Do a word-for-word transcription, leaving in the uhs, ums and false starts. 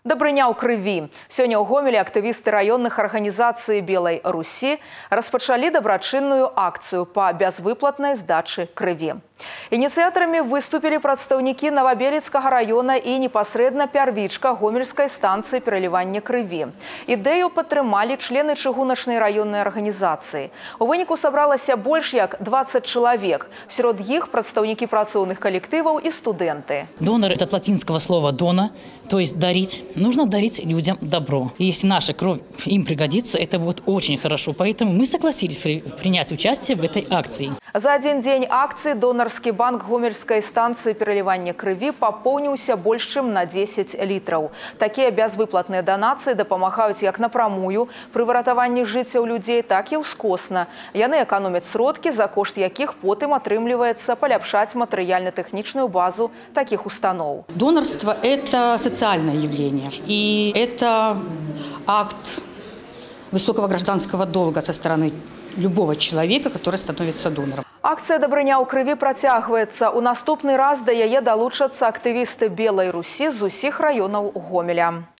Дабрыня ў крыві. Сёння ў Гомелі актывісты раённых арганізацый Белай Русі распачалі дабрачынную акцыю па бязвыплатнай здачы крыві. Ініцыятарамі выступілі прадстаўнікі Новобелецкага района і непасрэдна пярвічка гомельскай станцыі пералівання крыві. Ідэю падтрымалі члены чыгуначнай раённай арганізацыі. У выніку сабралася больш як дваццаць чалавек. Сярод іх прадстаўнікі працоўных калектываў і студэнты. Донор – это от латинского слова «дона», то есть «дарить». Нужно дарить людям добро. И если наша кровь им пригодится, это будет очень хорошо. Поэтому мы согласились при, принять участие в этой акции. За один день акции донорский банк гомельской станции переливания крови пополнился больше, чем на десять литров. Такие безвыплатные донации допомагают как напрямую при выратаванні жыццяў людей, так и ускосна. Яны экономят сродки, за кошт яких потым атрымліваецца паляпшаць матэрыяльна-тэхнічную базу таких установ. Донорство – это социальное явление. И это акт высокого гражданского долга со стороны любого человека, который становится донором. Акция «Дабрыня ў крыві» працягваецца. У наступны раз да яе далучацца актывісты Белай Русі з усіх раёнаў Гомеля.